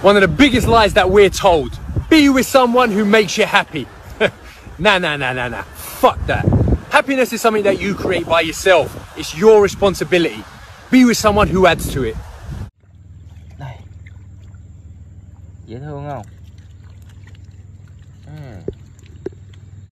One of the biggest lies that we're told. Be with someone who makes you happy. Nah. Fuck that. Happiness is something that you create by yourself. It's your responsibility. Be with someone who adds to it. Đây. Dễ thương không?